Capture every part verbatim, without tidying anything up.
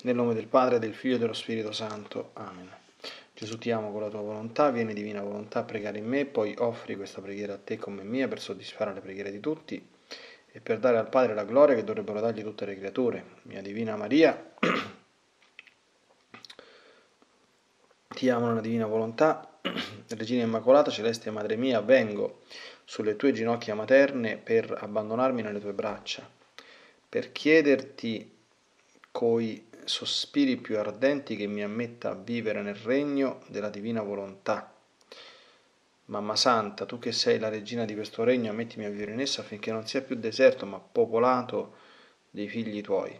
Nel nome del Padre, del Figlio e dello Spirito Santo. Amen. Gesù, ti amo con la tua volontà, vieni divina volontà a pregare in me, poi offri questa preghiera a te come mia per soddisfare le preghiere di tutti e per dare al Padre la gloria che dovrebbero dargli tutte le creature. Mia Divina Maria, ti amo nella divina volontà, Regina Immacolata, Celeste Madre mia, vengo sulle tue ginocchia materne per abbandonarmi nelle tue braccia, per chiederti coi sospiri più ardenti che mi ammetta a vivere nel regno della divina volontà. Mamma Santa, tu che sei la regina di questo regno, ammettimi a vivere in esso affinché non sia più deserto ma popolato dei figli tuoi.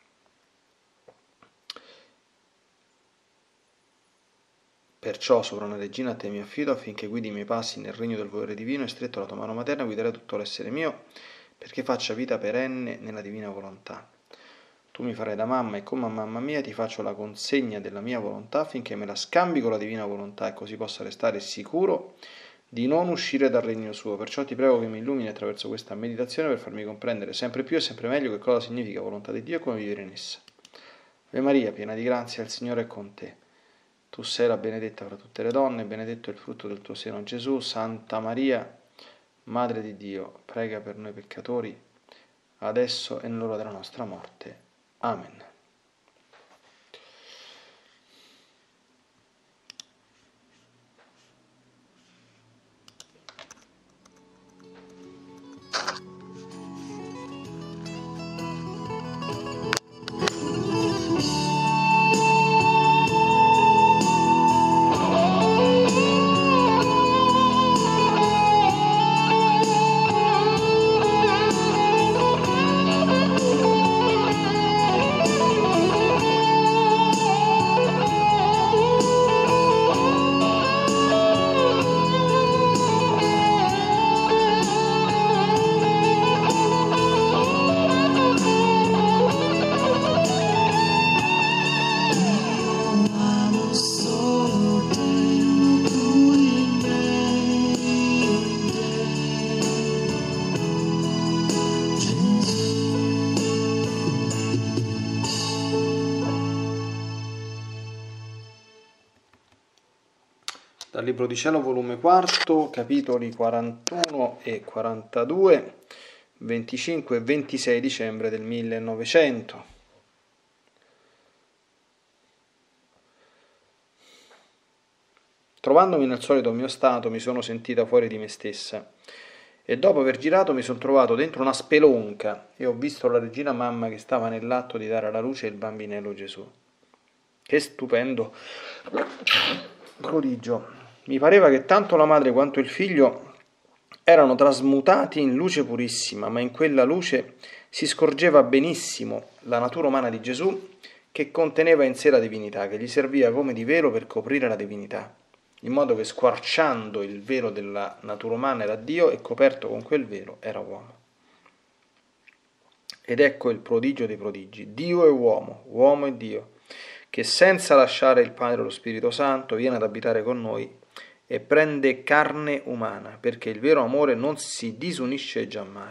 Perciò, sovrana regina, a te mi affido affinché guidi i miei passi nel regno del volere divino e stretto alla tua mano materna guiderai tutto l'essere mio perché faccia vita perenne nella divina volontà. Tu mi farai da mamma e come a mamma mia ti faccio la consegna della mia volontà affinché me la scambi con la divina volontà e così possa restare sicuro di non uscire dal regno suo. Perciò ti prego che mi illumini attraverso questa meditazione per farmi comprendere sempre più e sempre meglio che cosa significa volontà di Dio e come vivere in essa. Ave Maria, piena di grazia, il Signore è con te. Tu sei la benedetta fra tutte le donne, benedetto è il frutto del tuo seno Gesù. Santa Maria, Madre di Dio, prega per noi peccatori, adesso e nell'ora della nostra morte. Amen. Dal Libro di Cielo, volume quarto, capitoli quarantuno e quarantadue, venticinque e ventisei dicembre del millenovecento. Trovandomi nel solito mio stato, mi sono sentita fuori di me stessa e dopo aver girato mi sono trovato dentro una spelonca e ho visto la regina mamma che stava nell'atto di dare alla luce il bambinello Gesù. Che stupendo prodigio! Mi pareva che tanto la madre quanto il figlio erano trasmutati in luce purissima, ma in quella luce si scorgeva benissimo la natura umana di Gesù che conteneva in sé la divinità, che gli serviva come di velo per coprire la divinità, in modo che squarciando il velo della natura umana era Dio e coperto con quel velo era uomo. Ed ecco il prodigio dei prodigi, Dio e uomo, uomo e Dio, che senza lasciare il Padre e lo Spirito Santo viene ad abitare con noi e prende carne umana, perché il vero amore non si disunisce giammai.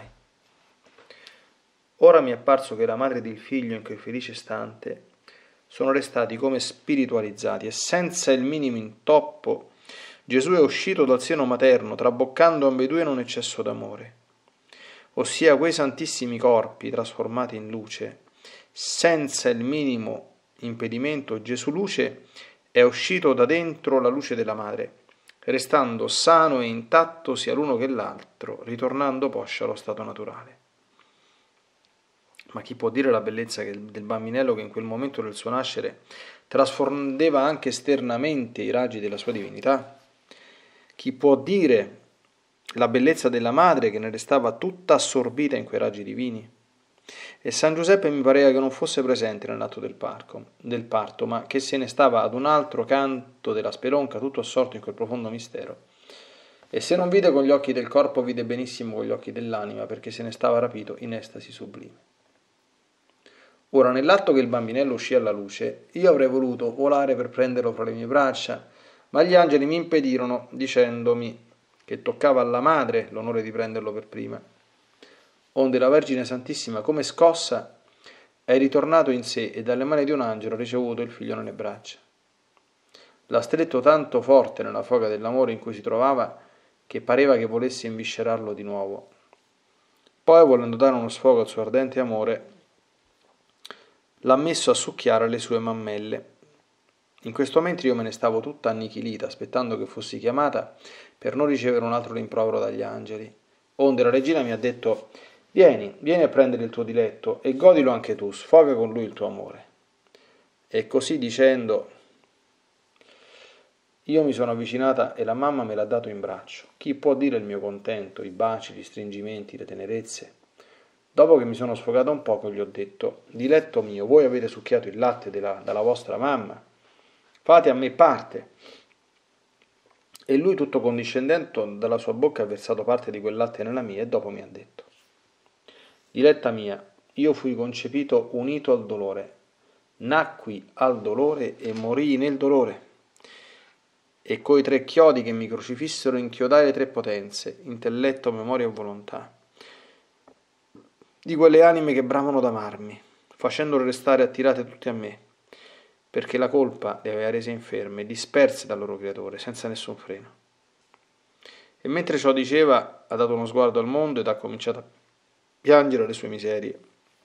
Ora mi è apparso che la madre ed il figlio in quel felice istante sono restati come spiritualizzati e senza il minimo intoppo Gesù è uscito dal seno materno, traboccando ambedue in un eccesso d'amore, ossia quei santissimi corpi trasformati in luce, senza il minimo impedimento Gesù luce è uscito da dentro la luce della madre, restando sano e intatto sia l'uno che l'altro, ritornando poscia allo stato naturale. Ma chi può dire la bellezza del bambinello che in quel momento del suo nascere trasfondeva anche esternamente i raggi della sua divinità? Chi può dire la bellezza della madre che ne restava tutta assorbita in quei raggi divini? E San Giuseppe mi pareva che non fosse presente nell'atto del, parco, del parto, ma che se ne stava ad un altro canto della spelonca, tutto assorto in quel profondo mistero. E se non vide con gli occhi del corpo, vide benissimo con gli occhi dell'anima, perché se ne stava rapito in estasi sublime. Ora, nell'atto che il bambinello uscì alla luce, io avrei voluto volare per prenderlo fra le mie braccia, ma gli angeli mi impedirono, dicendomi che toccava alla madre l'onore di prenderlo per prima. Onde la Vergine Santissima, come scossa, è ritornato in sé e dalle mani di un angelo ha ricevuto il figlio nelle braccia. L'ha stretto tanto forte nella foga dell'amore in cui si trovava che pareva che volesse inviscerarlo di nuovo. Poi, volendo dare uno sfogo al suo ardente amore, l'ha messo a succhiare le sue mammelle. In questo mentre io me ne stavo tutta annichilita, aspettando che fossi chiamata per non ricevere un altro rimprovero dagli angeli. Onde la regina mi ha detto: vieni, vieni a prendere il tuo diletto e godilo anche tu, sfoga con lui il tuo amore. E così dicendo, io mi sono avvicinata e la mamma me l'ha dato in braccio. Chi può dire il mio contento, i baci, gli stringimenti, le tenerezze? Dopo che mi sono sfogato un poco, gli ho detto: diletto mio, voi avete succhiato il latte della, dalla vostra mamma, fate a me parte. E lui, tutto condiscendente, dalla sua bocca ha versato parte di quel latte nella mia e dopo mi ha detto: diletta mia, io fui concepito unito al dolore, nacqui al dolore e morii nel dolore. E coi tre chiodi che mi crocifissero inchiodai le tre potenze, intelletto, memoria e volontà, di quelle anime che bramano d'amarmi, facendole restare attirate tutte a me, perché la colpa le aveva rese inferme, disperse dal loro creatore, senza nessun freno. E mentre ciò diceva, ha dato uno sguardo al mondo ed ha cominciato a piangere le sue miserie.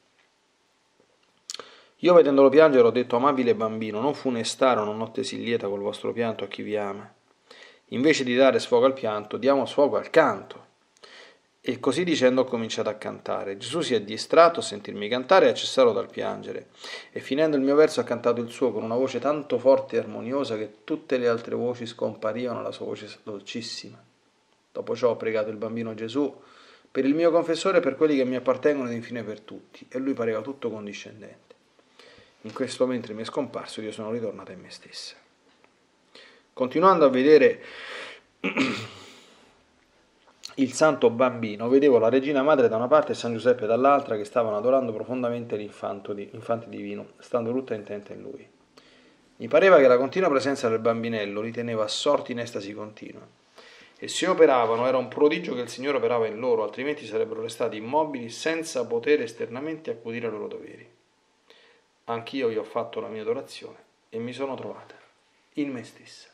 Io, vedendolo piangere, ho detto: amabile bambino, non funestare una notte sì lieta col vostro pianto a chi vi ama. Invece di dare sfogo al pianto, diamo sfogo al canto. E così dicendo ho cominciato a cantare. Gesù si è distratto a sentirmi cantare e ha cessato dal piangere. E finendo il mio verso ha cantato il suo con una voce tanto forte e armoniosa che tutte le altre voci scomparivano alla sua voce dolcissima. Dopo ciò ho pregato il bambino Gesù per il mio confessore e per quelli che mi appartengono ed infine per tutti. E lui pareva tutto condiscendente. In questo mentre mi è scomparso io sono ritornata in me stessa. Continuando a vedere il santo bambino, vedevo la regina madre da una parte e San Giuseppe dall'altra che stavano adorando profondamente l'infante divino, stando tutta intenta in lui. Mi pareva che la continua presenza del bambinello li teneva assorti in estasi continua. E se operavano era un prodigio che il Signore operava in loro, altrimenti sarebbero restati immobili senza poter esternamente accudire ai loro doveri. Anch'io vi ho fatto la mia adorazione e mi sono trovata in me stessa.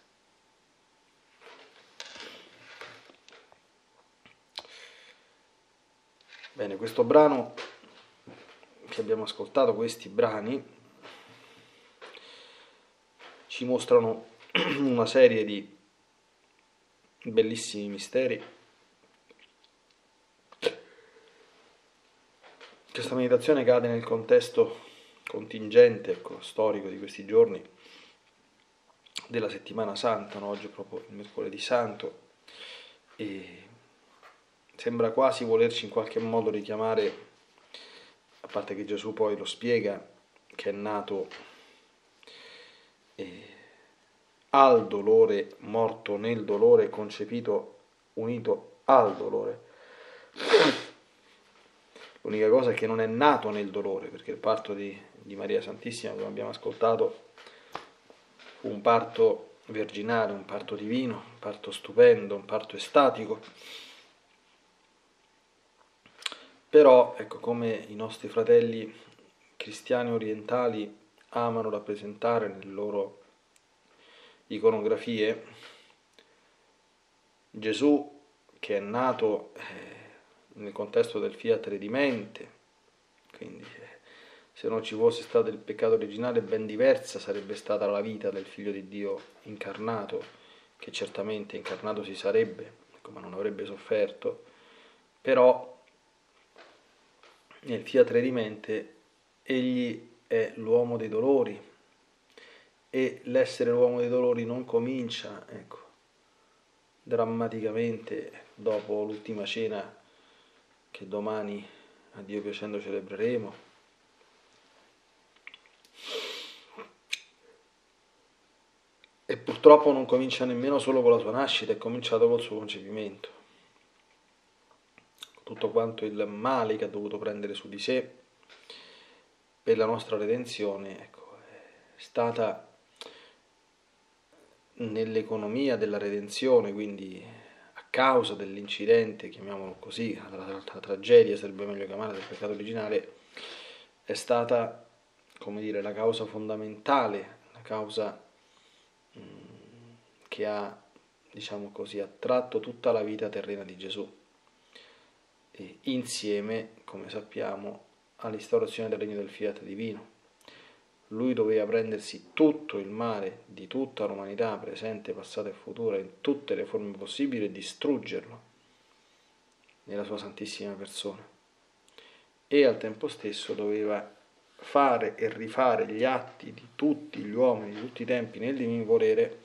Bene, questo brano che abbiamo ascoltato, questi brani, ci mostrano una serie di bellissimi misteri. Questa meditazione cade nel contesto contingente, ecco, storico di questi giorni della settimana santa, no? Oggi è proprio il mercoledì santo e sembra quasi volerci in qualche modo richiamare, a parte che Gesù poi lo spiega, che è nato eh, al dolore, morto nel dolore, concepito unito al dolore. L'unica cosa è che non è nato nel dolore, perché il parto di, di Maria Santissima, come abbiamo ascoltato, fu un parto virginale, un parto divino, un parto stupendo, un parto estatico. Però, ecco, come i nostri fratelli cristiani orientali amano rappresentare nelle loro iconografie, Gesù, che è nato eh, nel contesto del fiat redimente, quindi eh, se non ci fosse stato il peccato originale ben diversa sarebbe stata la vita del Figlio di Dio incarnato, che certamente incarnato si sarebbe, ma non avrebbe sofferto, però nel fiat redimente egli è l'uomo dei dolori e l'essere l'uomo dei dolori non comincia, ecco, drammaticamente dopo l'ultima cena che domani a Dio piacendo celebreremo, e purtroppo non comincia nemmeno solo con la sua nascita, è cominciato col suo concepimento. Tutto quanto il male che ha dovuto prendere su di sé per la nostra redenzione, ecco, è stata nell'economia della redenzione, quindi a causa dell'incidente, chiamiamolo così, la, la, la tragedia sarebbe meglio chiamare, del peccato originale, è stata, come dire, la causa fondamentale, la causa mh, che ha, diciamo così, attratto tutta la vita terrena di Gesù, e insieme, come sappiamo, all'instaurazione del regno del fiat divino. Lui doveva prendersi tutto il male di tutta l'umanità, presente, passata e futura, in tutte le forme possibili, e distruggerlo nella sua santissima persona. E al tempo stesso doveva fare e rifare gli atti di tutti gli uomini, di tutti i tempi, nel divino volere,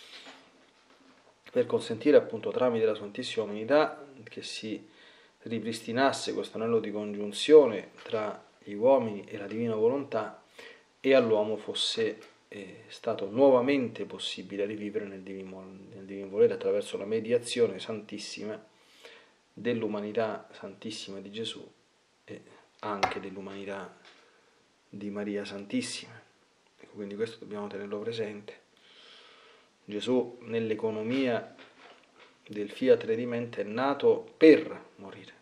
per consentire appunto tramite la santissima umanità che si ripristinasse questo anello di congiunzione tra gli uomini e la divina volontà, e all'uomo fosse eh, stato nuovamente possibile rivivere nel divino, nel divino volere attraverso la mediazione santissima dell'umanità santissima di Gesù e anche dell'umanità di Maria Santissima. Ecco, quindi questo dobbiamo tenerlo presente. Gesù nell'economia del fiat redimento è nato per morire,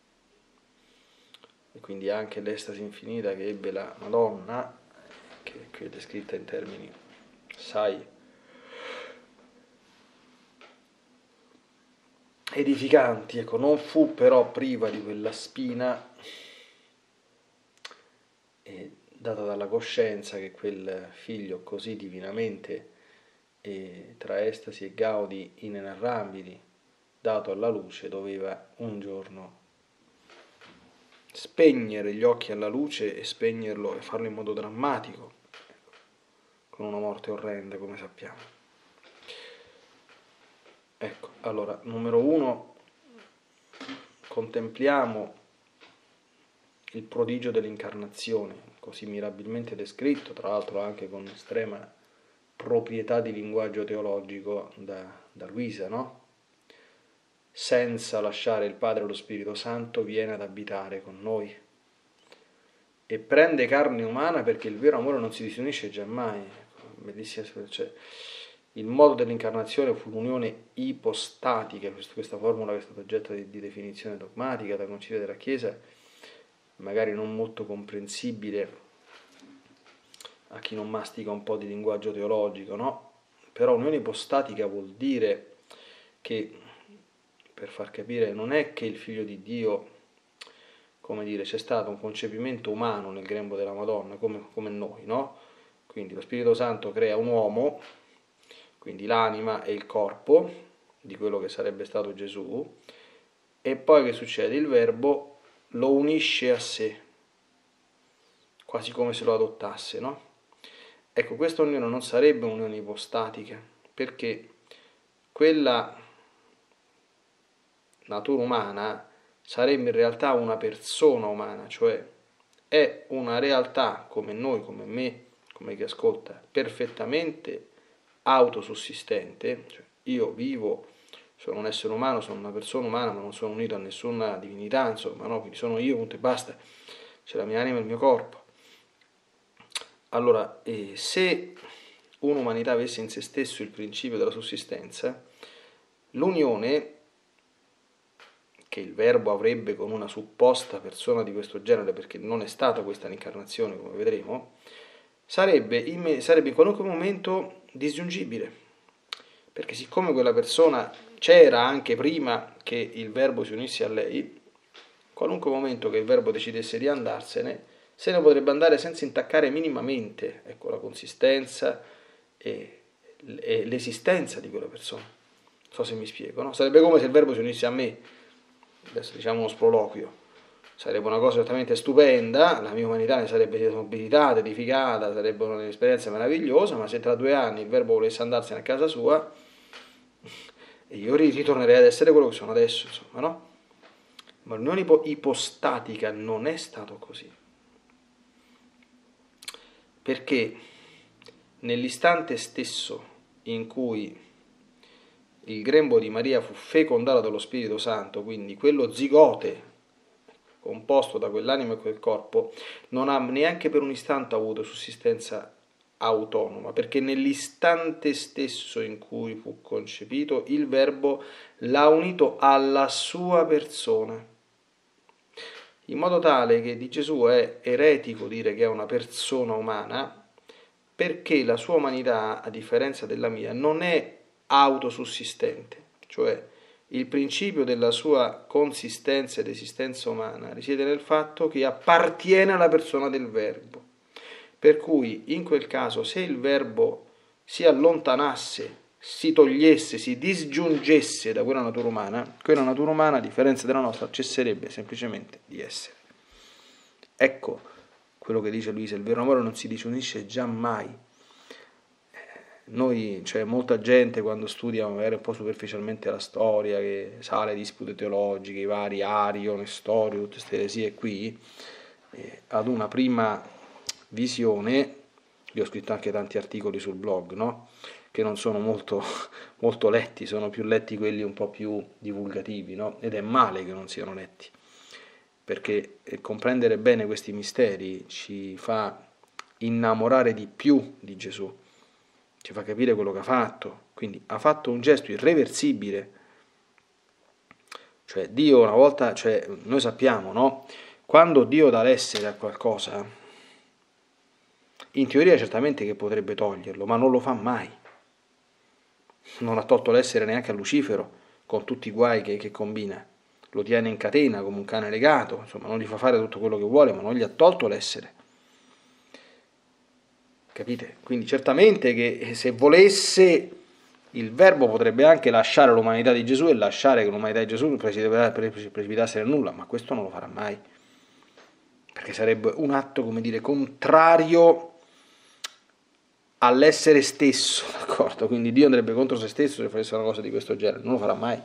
e quindi anche l'estasi infinita che ebbe la Madonna, che qui è descritta in termini assai edificanti, ecco, non fu però priva di quella spina eh, data dalla coscienza che quel figlio così divinamente e tra estasi e gaudi inenarrabili dato alla luce doveva un giorno spegnere gli occhi alla luce e spegnerlo e farlo in modo drammatico, con una morte orrenda, come sappiamo. Ecco, allora, numero uno, contempliamo il prodigio dell'incarnazione, così mirabilmente descritto, tra l'altro anche con estrema proprietà di linguaggio teologico da, da Luisa, no? Senza lasciare il Padre e lo Spirito Santo viene ad abitare con noi e prende carne umana, perché il vero amore non si disunisce giammai. Bellissima, cioè, il modo dell'incarnazione fu l'unione ipostatica, questa formula che è stata oggetto di, di definizione dogmatica dal Concilio della Chiesa, magari non molto comprensibile a chi non mastica un po' di linguaggio teologico, no? Però unione ipostatica vuol dire che, per far capire, non è che il Figlio di Dio, come dire, c'è stato un concepimento umano nel grembo della Madonna, come, come noi, no? Quindi lo Spirito Santo crea un uomo, quindi l'anima e il corpo di quello che sarebbe stato Gesù, e poi che succede? Il Verbo lo unisce a sé, quasi come se lo adottasse, no? Ecco, questa unione non sarebbe un'unione ipostatica, perché quella natura umana sarebbe in realtà una persona umana, cioè è una realtà come noi, come me, come chi ascolta, perfettamente autosussistente, cioè io vivo, sono un essere umano, sono una persona umana, ma non sono unito a nessuna divinità, insomma, no? Quindi sono io, punto e basta, c'è la mia anima e il mio corpo. Allora, eh, se un'umanità avesse in se stesso il principio della sussistenza, l'unione che il Verbo avrebbe con una supposta persona di questo genere, perché non è stata questa l'incarnazione, come vedremo, sarebbe in, sarebbe in qualunque momento disgiungibile, perché siccome quella persona c'era anche prima che il Verbo si unisse a lei, in qualunque momento che il Verbo decidesse di andarsene, se ne potrebbe andare senza intaccare minimamente, ecco, la consistenza e, e l'esistenza di quella persona. Non so se mi spiego, no? Sarebbe come se il Verbo si unisse a me, adesso diciamo uno sproloquio, sarebbe una cosa certamente stupenda, la mia umanità ne sarebbe nobilitata, edificata, sarebbe un'esperienza meravigliosa, ma se tra due anni il Verbo volesse andarsene a casa sua, io ritornerei ad essere quello che sono adesso, insomma, no? Ma l'unione ipostatica non è stato così, perché nell'istante stesso in cui il grembo di Maria fu fecondato dallo Spirito Santo, quindi quello zigote composto da quell'anima e quel corpo, non ha neanche per un istante avuto sussistenza autonoma, perché nell'istante stesso in cui fu concepito, il Verbo l'ha unito alla sua persona. in modo tale che di Gesù è eretico dire che è una persona umana, perché la sua umanità, a differenza della mia, non è autosussistente, cioè il principio della sua consistenza ed esistenza umana risiede nel fatto che appartiene alla persona del Verbo. Per cui in quel caso, se il Verbo si allontanasse, si togliesse, si disgiungesse da quella natura umana, quella natura umana, a differenza della nostra, cesserebbe semplicemente di essere. Ecco quello che dice Luisa: il vero amore non si disunisce giammai. Noi, cioè molta gente quando studia magari un po' superficialmente la storia, che sa le dispute teologiche, i vari Arion, Nestorio, tutte queste eresie qui, eh, ad una prima visione, io ho scritto anche tanti articoli sul blog, no? Che non sono molto, molto letti, sono più letti quelli un po' più divulgativi, no? Ed è male che non siano letti, perché comprendere bene questi misteri ci fa innamorare di più di Gesù, ci fa capire quello che ha fatto. Quindi ha fatto un gesto irreversibile, cioè Dio una volta, cioè noi sappiamo, no? Quando Dio dà l'essere a qualcosa, in teoria certamente che potrebbe toglierlo, ma non lo fa mai. Non ha tolto l'essere neanche a Lucifero, con tutti i guai che, che combina. Lo tiene in catena come un cane legato, insomma non gli fa fare tutto quello che vuole, ma non gli ha tolto l'essere. Capite? Quindi certamente che se volesse il Verbo potrebbe anche lasciare l'umanità di Gesù e lasciare che l'umanità di Gesù precipitasse nel nulla, ma questo non lo farà mai, perché sarebbe un atto, come dire, contrario all'essere stesso, d'accordo? Quindi Dio andrebbe contro se stesso se facesse una cosa di questo genere, non lo farà mai.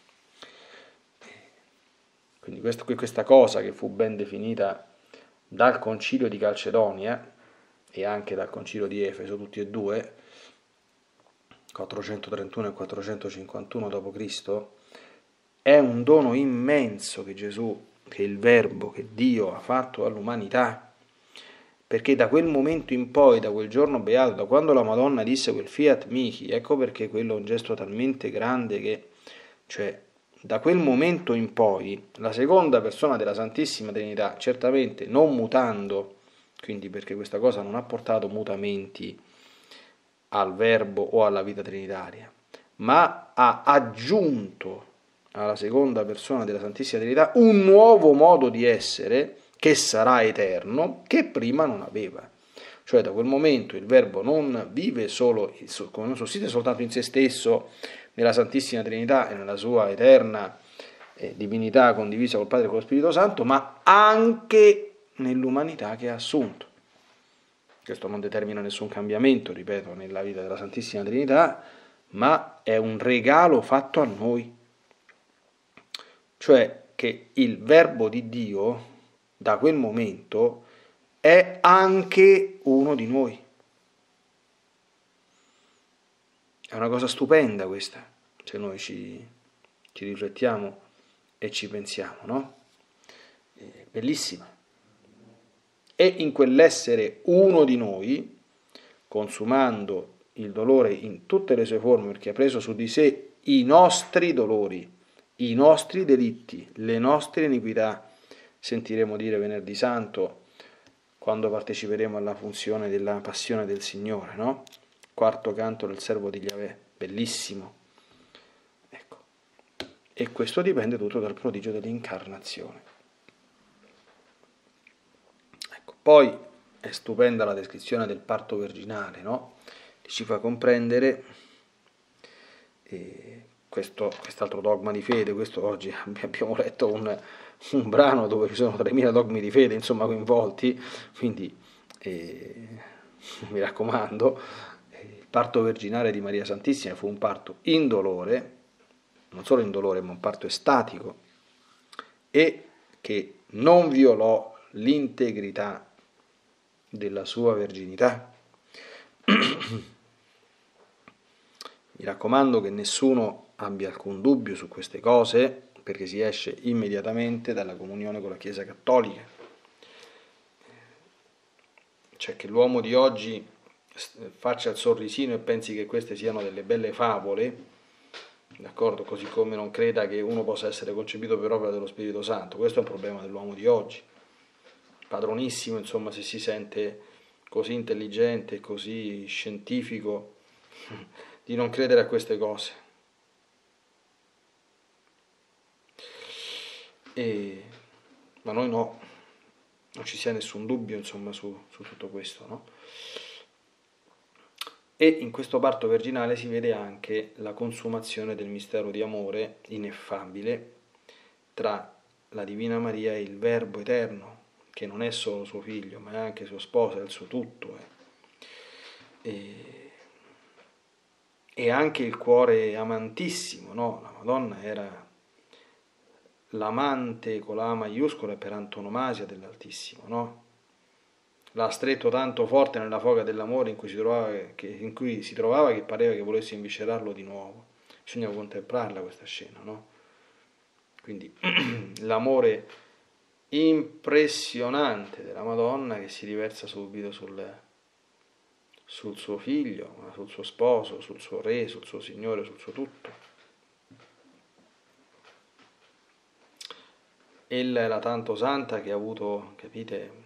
Quindi questo, questa cosa che fu ben definita dal concilio di Calcedonia e anche dal concilio di Efeso, tutti e due, quattrocentotrentuno e quattrocentocinquantuno dopo Cristo, è un dono immenso che Gesù, che il Verbo, che Dio ha fatto all'umanità, perché da quel momento in poi, da quel giorno beato, da quando la Madonna disse quel Fiat Mihi, ecco perché quello è un gesto talmente grande che, cioè, da quel momento in poi, la seconda persona della Santissima Trinità, certamente non mutando, quindi perché questa cosa non ha portato mutamenti al Verbo o alla vita trinitaria, ma ha aggiunto alla seconda persona della Santissima Trinità un nuovo modo di essere che sarà eterno, che prima non aveva. Cioè da quel momento il Verbo non vive solo, non sussiste soltanto in se stesso, nella Santissima Trinità e nella sua eterna eh, divinità condivisa col Padre e con lo Spirito Santo, ma anche nell'umanità che ha assunto. Questo non determina nessun cambiamento, ripeto, nella vita della Santissima Trinità, ma è un regalo fatto a noi. Cioè che il Verbo di Dio, da quel momento, è anche uno di noi. È una cosa stupenda questa, se noi ci, ci riflettiamo e ci pensiamo, no? È bellissima. E in quell'essere uno di noi, consumando il dolore in tutte le sue forme, perché ha preso su di sé i nostri dolori, i nostri delitti, le nostre iniquità, sentiremo dire venerdì santo, quando parteciperemo alla funzione della passione del Signore, no? Quarto canto del servo di Yahweh, bellissimo. Ecco. E questo dipende tutto dal prodigio dell'incarnazione. Ecco. Poi è stupenda la descrizione del parto virginale, no? Che ci fa comprendere eh, questo, quest'altro dogma di fede. Questo oggi abbiamo letto un, un brano dove ci sono tremila dogmi di fede, insomma, coinvolti, quindi eh, mi raccomando, il parto virginale di Maria Santissima fu un parto indolore, non solo indolore, ma un parto estatico, e che non violò l'integrità della sua verginità. Mi raccomando che nessuno abbia alcun dubbio su queste cose, perché si esce immediatamente dalla comunione con la Chiesa Cattolica. Cioè che l'uomo di oggi faccia il sorrisino e pensi che queste siano delle belle favole, d'accordo? Così come non creda che uno possa essere concepito per opera dello Spirito Santo. Questo è un problema dell'uomo di oggi. Padronissimo, insomma, se si sente così intelligente, così scientifico, di non credere a queste cose. E, ma noi no, non ci sia nessun dubbio, insomma, su, su tutto questo, no? E in questo parto virginale si vede anche la consumazione del mistero di amore ineffabile tra la Divina Maria e il Verbo eterno, che non è solo suo figlio, ma è anche sua sposa, è il suo tutto. Eh. E, e anche il cuore amantissimo, no? La Madonna era l'amante con la A maiuscola per antonomasia dell'Altissimo, no? L'ha stretto tanto forte nella foga dell'amore in cui si trovava che, in cui si trovava che pareva che volesse inviscerarlo di nuovo. Bisogna contemplarla questa scena, no? Quindi l'amore impressionante della Madonna che si riversa subito sul, sul suo figlio, sul suo sposo, sul suo re, sul suo Signore, sul suo tutto. Ella era tanto santa che ha avuto, capite,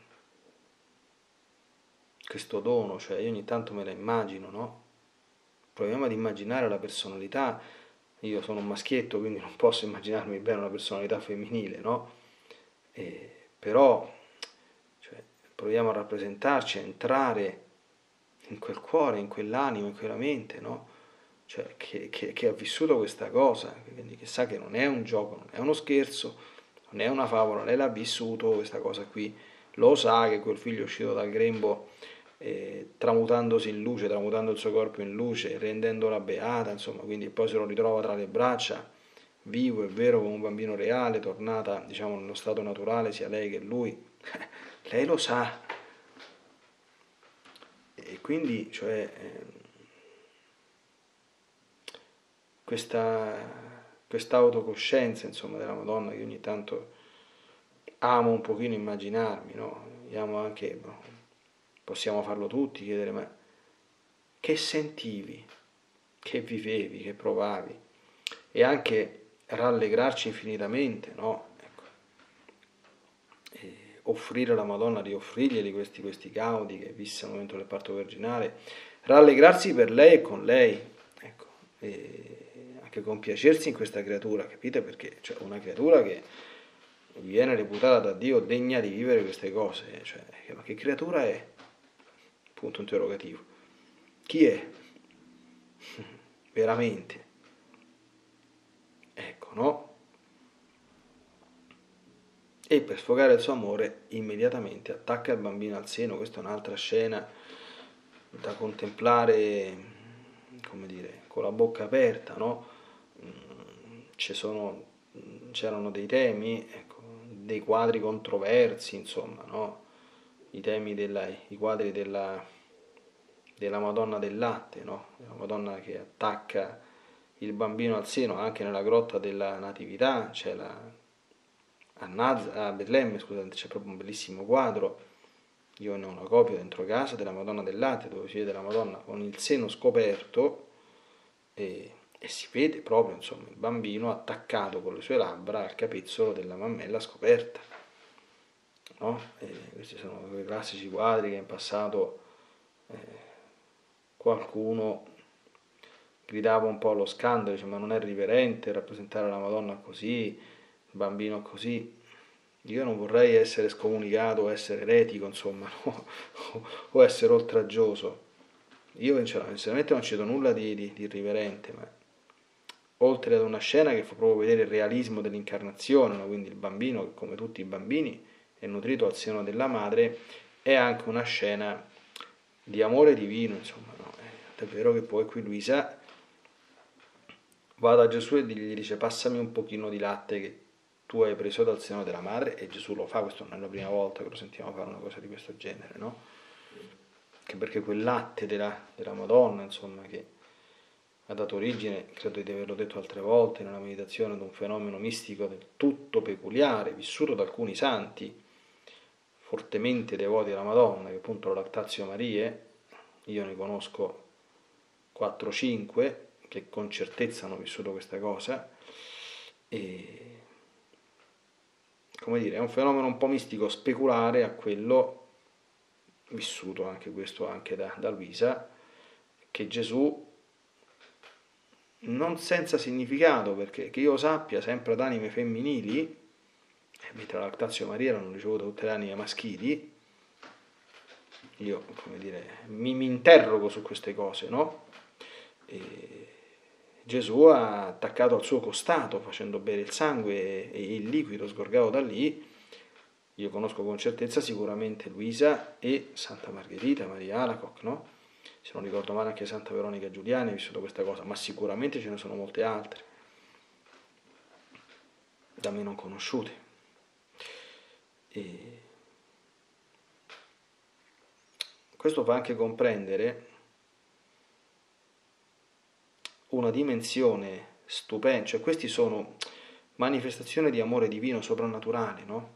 questo dono, cioè io ogni tanto me la immagino, no? Proviamo ad immaginare la personalità, io sono un maschietto quindi non posso immaginarmi bene una personalità femminile, no? E, però cioè, proviamo a rappresentarci, a entrare in quel cuore, in quell'anima, in quella mente, no? Cioè che, che, che ha vissuto questa cosa, quindi che sa che non è un gioco, non è uno scherzo, non è una favola, lei l'ha vissuto questa cosa qui, lo sa che quel figlio è uscito dal grembo eh, tramutandosi in luce, tramutando il suo corpo in luce, rendendola beata, insomma, quindi poi se lo ritrova tra le braccia, vivo e vero come un bambino reale, tornata, diciamo, nello stato naturale, sia lei che lui. Lei lo sa. E quindi, cioè, eh, questa, questa autocoscienza, insomma, della Madonna che ogni tanto amo un pochino immaginarmi, no? Amo anche, no? Possiamo farlo tutti, chiedere, ma che sentivi, che vivevi, che provavi? E anche rallegrarci infinitamente, no? Ecco. E offrire alla Madonna, rioffrirgli questi, questi gaudi che visse al momento del parto virginale, rallegrarsi per lei e con lei, ecco. E anche compiacersi in questa creatura, capite? Perché cioè, una creatura che viene reputata da Dio degna di vivere queste cose, cioè, ma che creatura è? Punto interrogativo. Chi è? Veramente? Ecco, no? E per sfogare il suo amore immediatamente attacca il bambino al seno. Questa è un'altra scena da contemplare, come dire, con la bocca aperta, no? Ci sono, c'erano dei temi, ecco, dei quadri controversi, insomma, no? I temi della, i quadri della, della Madonna del latte, no? La Madonna che attacca il bambino al seno, anche nella grotta della Natività, c'è la a, Naz- a Betlemme, scusate, c'è proprio un bellissimo quadro, io ne ho una copia dentro casa, della Madonna del latte, dove si vede la Madonna con il seno scoperto e, e si vede proprio, insomma, il bambino attaccato con le sue labbra al capezzolo della mammella scoperta, no? E questi sono quei classici quadri che in passato eh, qualcuno gridava un po' allo scandalo, dice, ma non è riverente rappresentare la Madonna così, bambino così. Io non vorrei essere scomunicato o essere eretico, insomma, no? O essere oltraggioso. Io sinceramente non cito nulla di, di, di irriverente, ma oltre ad una scena che fa proprio vedere il realismo dell'incarnazione, no? Quindi il bambino, che come tutti i bambini, è nutrito al seno della madre, è anche una scena di amore divino, insomma, no? È vero che poi qui Luisa va da Gesù e gli dice passami un pochino di latte che tu hai preso dal seno della madre, e Gesù lo fa, questo non è la prima volta che lo sentiamo fare una cosa di questo genere, no? Che perché quel latte della, della Madonna, insomma, che ha dato origine, credo di averlo detto altre volte nella meditazione, ad un fenomeno mistico del tutto peculiare, vissuto da alcuni santi fortemente devoti della Madonna, che appunto la Lactatio Mariae, io ne conosco quattro cinque, che con certezza hanno vissuto questa cosa, e come dire, è un fenomeno un po' mistico speculare a quello vissuto anche questo anche da, da Luisa, che Gesù, non senza significato, perché che io sappia sempre ad anime femminili, mentre la Lactatio Maria l'hanno ricevuto tutte le anime maschili. Io, come dire, mi, mi interrogo su queste cose, no? E Gesù ha attaccato al suo costato facendo bere il sangue e il liquido sgorgato da lì. Io conosco con certezza sicuramente Luisa e Santa Margherita, Maria Alacoque, no? Se non ricordo male anche Santa Veronica Giuliani ha vissuto questa cosa, ma sicuramente ce ne sono molte altre, da me non conosciute. E questo fa anche comprendere una dimensione stupenda, cioè questi sono manifestazioni di amore divino soprannaturale, no?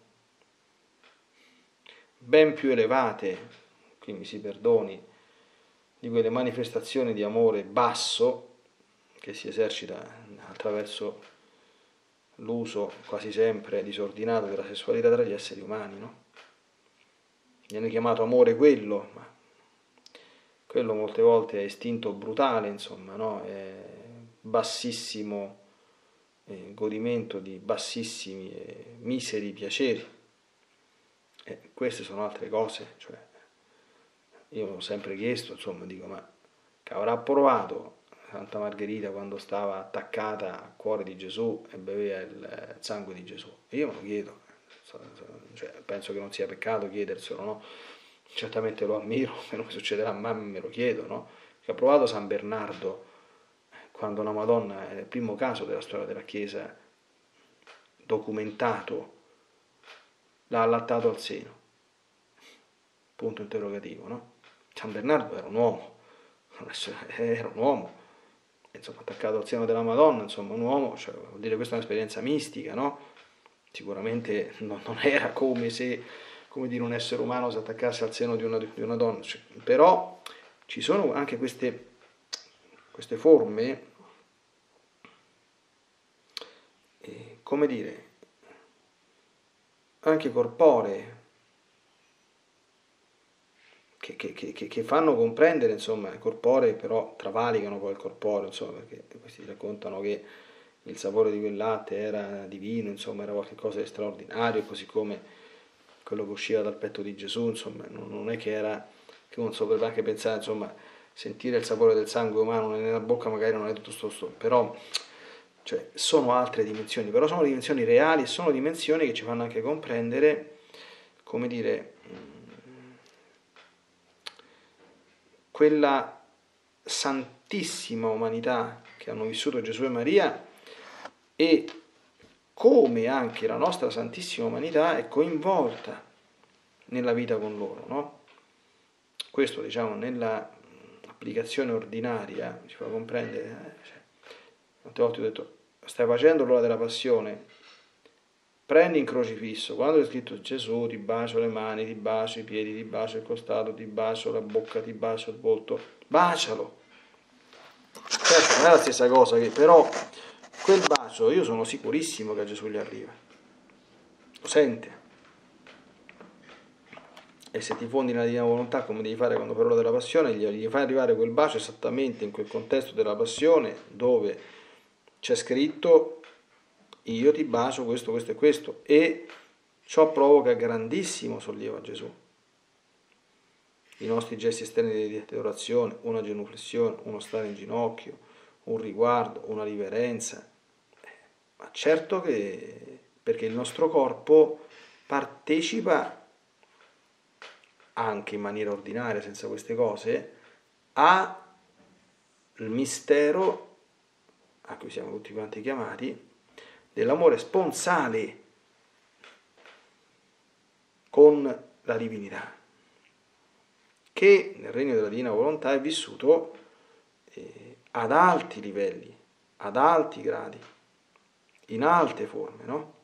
Ben più elevate, qui mi si perdoni, di quelle manifestazioni di amore basso che si esercita attraverso l'uso quasi sempre disordinato della sessualità tra gli esseri umani, no? Viene chiamato amore quello, ma quello molte volte è istinto brutale, insomma, no? È bassissimo eh, godimento di bassissimi e miseri piaceri. E queste sono altre cose, cioè, io mi ho sempre chiesto, insomma, dico, ma che avrà provato Santa Margherita quando stava attaccata al cuore di Gesù e beveva il sangue di Gesù? E io me lo chiedo, cioè, penso che non sia peccato chiederselo, no? Certamente lo ammiro, quello che succederà a me me lo chiedo, no? Che ha provato San Bernardo quando la Madonna, è il primo caso della storia della Chiesa documentato, l'ha allattato al seno, punto interrogativo, no? San Bernardo era un uomo, era un uomo, insomma, attaccato al seno della Madonna, insomma, un uomo, cioè, vuol dire questa è un'esperienza mistica, no? Sicuramente non, non era come se, come dire, un essere umano si attaccasse al seno di una, di una donna, cioè, però ci sono anche queste, queste forme, eh, come dire, anche corporee, Che, che, che, che fanno comprendere, insomma, corporee però travalicano poi il corporeo, insomma, perché questi raccontano che il sapore di quel latte era divino, insomma, era qualcosa di straordinario, così come quello che usciva dal petto di Gesù, insomma, non, non è che era, che uno si potrebbe anche pensare, insomma, sentire il sapore del sangue umano nella bocca magari non è tutto sto, sto però, cioè, sono altre dimensioni, però sono dimensioni reali, sono dimensioni che ci fanno anche comprendere, come dire, quella santissima umanità che hanno vissuto Gesù e Maria e come anche la nostra santissima umanità è coinvolta nella vita con loro, no? Questo, diciamo, nella applicazione ordinaria ci fa comprendere, eh, cioè, tante volte ho detto, stai facendo l'ora della passione, prendi in crocifisso, quando è scritto Gesù, ti bacio le mani, ti bacio i piedi, ti bacio il costato, ti bacio la bocca, ti bacio il volto, bacialo. Certo, non è la stessa cosa, che, però quel bacio io sono sicurissimo che a Gesù gli arriva, lo sente. E se ti fondi nella divina volontà, come devi fare quando per l'ora della passione, gli, gli fai arrivare quel bacio esattamente in quel contesto della passione dove c'è scritto io ti bacio questo, questo e questo, e ciò provoca grandissimo sollievo a Gesù. I nostri gesti esterni di adorazione, una genuflessione, uno stare in ginocchio, un riguardo, una riverenza, ma certo che, perché il nostro corpo partecipa anche in maniera ordinaria, senza queste cose, al mistero a cui siamo tutti quanti chiamati, dell'amore sponsale con la divinità, che nel regno della divina volontà è vissuto eh, ad alti livelli, ad alti gradi, in alte forme, no?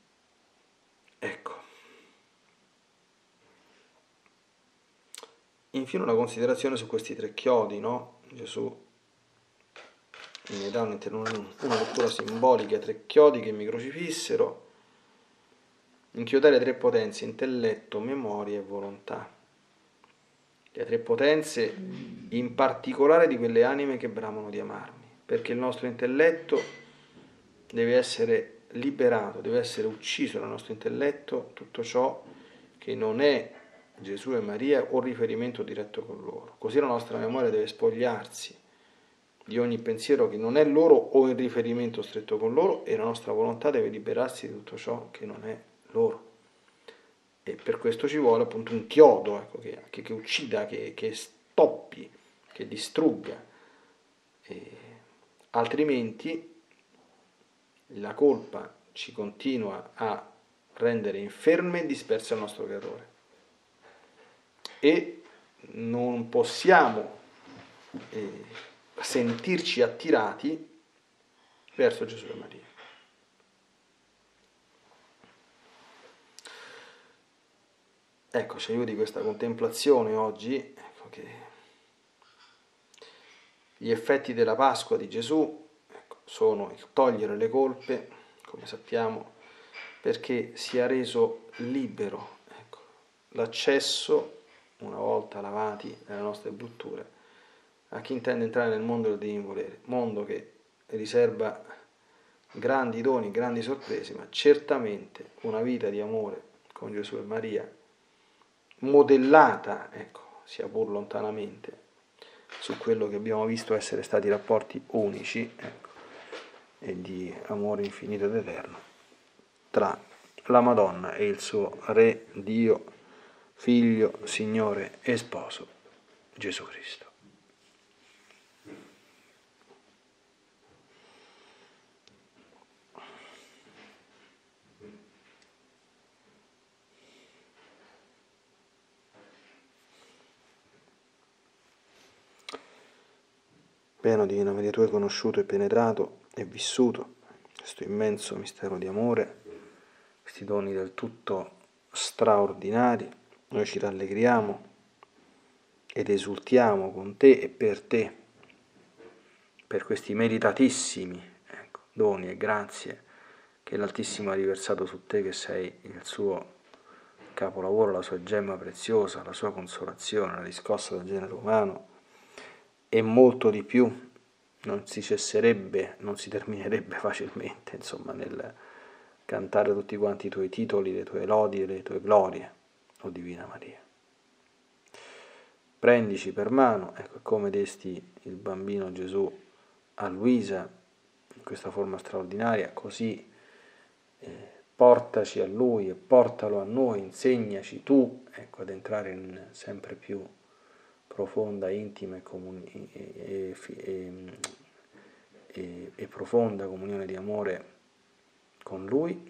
Ecco. infine una considerazione su questi tre chiodi, no? Gesù mi dà una lettura simbolica, tre chiodi che mi crocifissero, inchiodare tre potenze, intelletto, memoria e volontà. Le tre potenze, in particolare di quelle anime che bramano di amarmi, perché il nostro intelletto deve essere liberato, deve essere ucciso dal nostro intelletto tutto ciò che non è Gesù e Maria o riferimento diretto con loro. Così la nostra memoria deve spogliarsi di ogni pensiero che non è loro o in riferimento stretto con loro, e la nostra volontà deve liberarsi di tutto ciò che non è loro. E per questo ci vuole appunto un chiodo, ecco, che, che, che uccida, che, che stoppi, che distrugga. E altrimenti la colpa ci continua a rendere inferme e disperse al nostro creatore. E non possiamo eh, sentirci attirati verso Gesù e Maria. Ecco, ci aiuti questa contemplazione oggi, ecco, che gli effetti della Pasqua di Gesù, ecco, sono il togliere le colpe, come sappiamo, perché sia reso libero, ecco, l'accesso, una volta lavati dalle nostre brutture, a chi intende entrare nel mondo del divino volere, mondo che riserva grandi doni, grandi sorprese, ma certamente una vita di amore con Gesù e Maria, modellata, ecco, sia pur lontanamente, su quello che abbiamo visto essere stati rapporti unici, ecco, e di amore infinito ed eterno tra la Madonna e il suo Re, Dio, Figlio, Signore e Sposo, Gesù Cristo. Bene, Divina Maria, tu hai conosciuto e penetrato e vissuto questo immenso mistero di amore, questi doni del tutto straordinari. Noi ci rallegriamo ed esultiamo con te e per te, per questi meritatissimi, ecco, doni e grazie che l'Altissimo ha riversato su te, che sei il suo capolavoro, la sua gemma preziosa, la sua consolazione, la riscossa del genere umano, e molto di più. Non si cesserebbe, non si terminerebbe facilmente, insomma, nel cantare tutti quanti i tuoi titoli, le tue lodi e le tue glorie, o Divina Maria. Prendici per mano, ecco, come desti il bambino Gesù a Luisa, in questa forma straordinaria, così eh, portaci a Lui e portalo a noi, insegnaci tu, ecco, ad entrare in sempre più profonda, intima e, comuni- e, e, e, e profonda comunione di amore con Lui,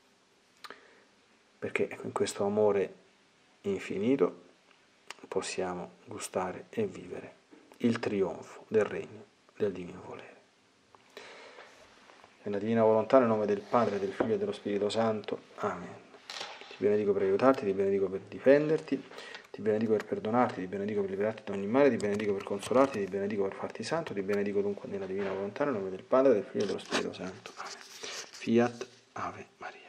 perché in questo amore infinito possiamo gustare e vivere il trionfo del regno del divino volere. Nella divina volontà, nel nome del Padre, del Figlio e dello Spirito Santo. Amen. Ti benedico per aiutarti, ti benedico per difenderti, ti benedico per perdonarti, ti benedico per liberarti da ogni male, ti benedico per consolarti, ti benedico per farti santo, ti benedico dunque nella divina volontà, nel nome del Padre, del Figlio e dello Spirito Santo. Amen. Fiat Ave Maria.